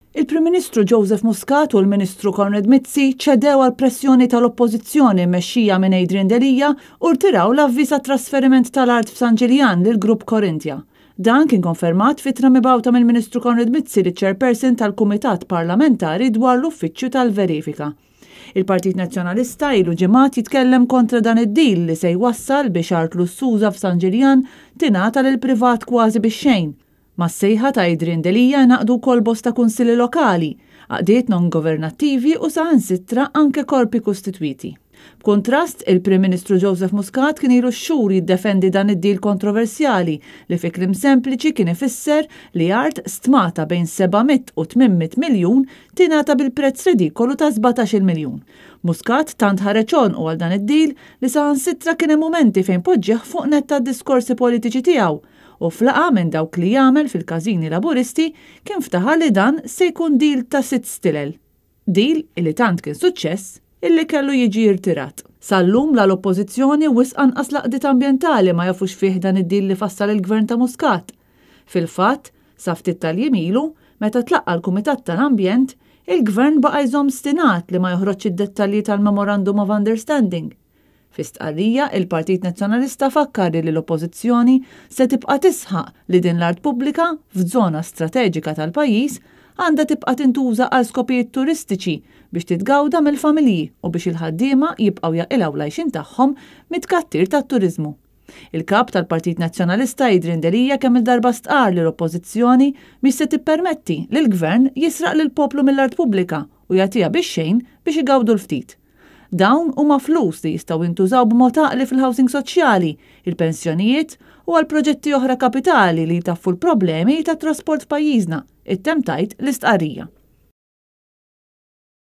Il-Prim Ministru Joseph Muscat u l-Ministru Konrad Mizzi ċedew għal pressjoni tal-Oppożizzjoni mmexxija minn Adrian Delija u rtiraw l-avviż trasferiment tal-art f'San Ġiljan lill-Grupp Korinthja. Dan kien konfermat fitra mibgħuta mill-Ministru Konrad Mizzi li chairperson tal-Kumitat Parlamentari dwar l-Uffiċċju tal-Verifika. Il-Partit Nazzjonalista ilu ġimgħat jitkellem kontra dan id-deal li se jwassal biex art lussuża f'San Ġiljan tingħata lill-privat kważi bix-xejn. Mas-sejħa ta' Adrian Delija naqdu wkoll bosta kunsili lokali, għaqdiet non-governattivi u saħansittra anke korpi kostitwiti. B'kuntrast, il-Prim Ministru Joseph Muscat kien ilu xhur jiddefendi dan id-deal kontroversjali li fi kliem sempliċi kien ifisser li art stmata bejn 700 u 800 miljun tingħata bil-prezz ridikolu ta' 17 miljun. Muscat tant ħareġ u għal dan id-deal li saħansittra kien hemm mumenti fejn poġġeħ fuq net tad-diskorsi politiċi tiegħu u flaqa minn dawk li jagħmel fil-każini laburisti kien ftaħar li dan se jkun deal ta' 6 stilel. Deal illi tant kien suċċess illi kellu jiġi jirtirat. Sal-lum l-oppożizzjoni wisq anqas laqdiet ambjentali ma jafux fih dan id-deal li fassal il-Gvern ta' Muscat. Fil-fatt, sa ftit tal-jiem ilu, meta tlaqqa l-Kumitat tal-Ambjent, il-Gvern baqa' jżomm stinat li ma joħroġx id-dettalji tal-Memorandum of Understanding. Fi stqarrija, il-Partit Nazzjonalista fakkar li l-Oppożizzjoni se tibqa' tisħaq li din l-art pubblika f'żona strateġika tal-pajjiż għandha tibqa' tintuża għal skopijiet turistiċi biex titgawda mill-familji u biex il-ħaddiema jibqgħu jaqilgħu l-għajxin tagħhom mit-tkattir tat-turiżmu. Il-kap tal-Partit Nazzjonalista Adrian Delija kemm il-darba stqar li l-Oppożizzjoni mhix se tippermetti li l-Gvern jisraq lill-poplu mill-art pubblika u jagħtiha bix-xejn biex igawdu l-ftit. Dawn huma flus li jistgħu jintużaw b'mod għaqli fil-housing soċjali, il-pensjonijiet u għal proġetti oħra kapitali li jtaffu l-problemi tat trasport f'pajjiżna, it-temtajt l-istqarrija.